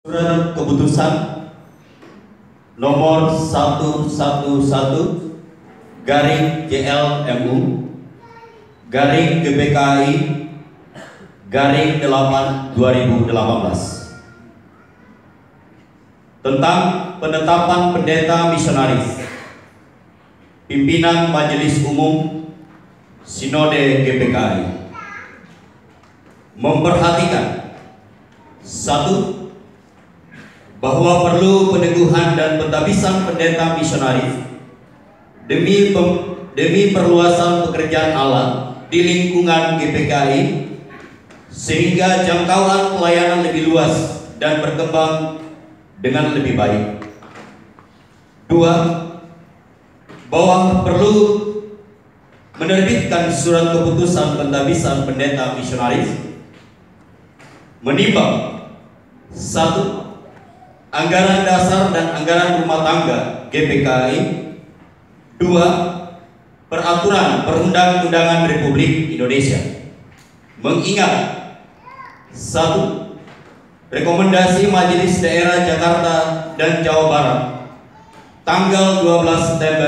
Surat keputusan nomor 111 garing JLMU garing GPKI garing 8 2018 tentang penetapan pendeta misionaris pimpinan Majelis Umum Sinode GPKI memperhatikan: 1. Bahwa perlu peneguhan dan pentabisan pendeta misionaris demi perluasan pekerjaan Allah di lingkungan GPKI sehingga jangkauan pelayanan lebih luas dan berkembang dengan lebih baik. 2. Bahwa perlu menerbitkan surat keputusan pentabisan pendeta misionaris menimbang: 1. Anggaran dasar dan anggaran rumah tangga GPKI. 2. Peraturan Perundang-undangan Republik Indonesia. Mengingat: 1. Rekomendasi Majelis Daerah Jakarta dan Jawa Barat tanggal 12 September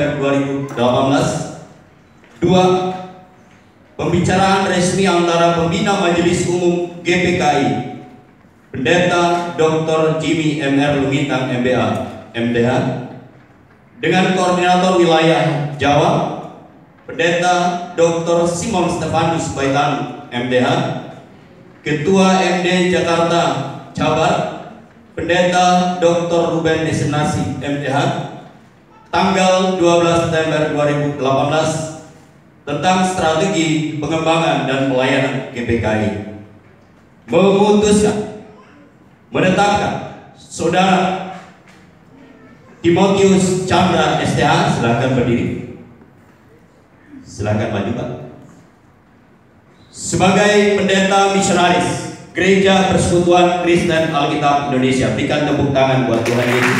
2018. 2. Pembicaraan resmi antara pembina Majelis Umum GPKI Pendeta Dr. Jimmy M.R. Lumitang MBA MDH dengan Koordinator Wilayah Jawa Pendeta Dr. Simon Stefanus Baitanu MDH, Ketua MD Jakarta Jabar Pendeta Dr. Ruben Desenasi MDH tanggal 12 September 2018 tentang strategi pengembangan dan pelayanan GPKI, memutuskan menetapkan Saudara Timotius Chandra STH, silakan berdiri, silakan maju Pak, sebagai pendeta misionaris Gereja Persekutuan Kristen Alkitab Indonesia. Berikan tepuk tangan buat Tuhan Yesus.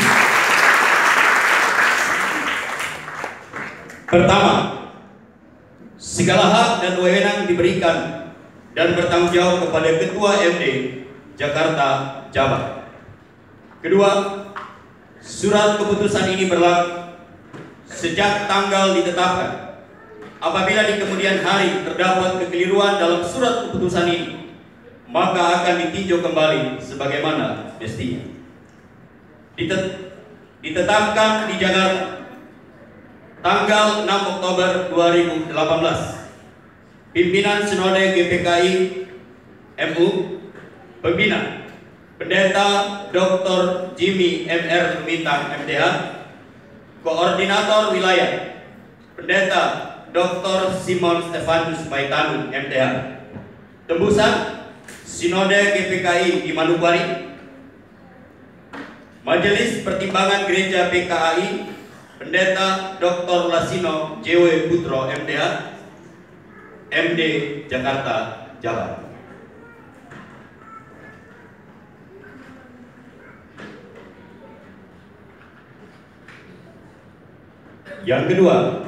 Pertama, segala hak dan wewenang diberikan dan bertanggung jawab kepada Ketua MD Jakarta Jabar. Kedua, surat keputusan ini berlaku sejak tanggal ditetapkan. Apabila di kemudian hari terdapat kekeliruan dalam surat keputusan ini, maka akan ditinjau kembali sebagaimana mestinya. Ditetapkan di Jakarta tanggal 6 Oktober 2018. Pimpinan Sinode GPKI MU Pembina Pendeta Dr. Jimmy M.R. Lumitang MDH, Koordinator Wilayah Pendeta Dr. Simon Stefanus Baitanu MDH. Tembusan Sinode GPKI di Manokwari. Majelis Pertimbangan Gereja PKI Pendeta Dr. Lasino JW Putro MDH MD Jakarta Jabar. Yang kedua,